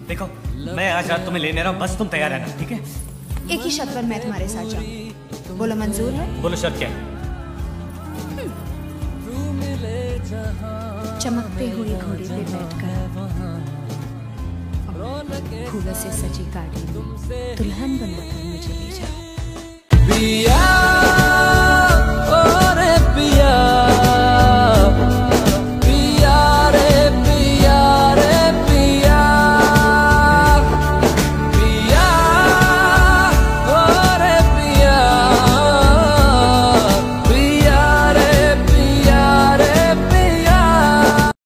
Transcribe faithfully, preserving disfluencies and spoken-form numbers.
देखो मैं आज रात तुम्हें लेने रहा हूँ, बस तुम तैयार रहना, ठीक है? एक ही शर्त पर मैं तुम्हारे साथ जाऊँ। बोलो मंजूर है? बोलो शर्त क्या है? चमकते हुए घोड़े पे बैठकर फूलों से सजी गाड़ी में दुल्हन बनकर मुझे ले जाओ।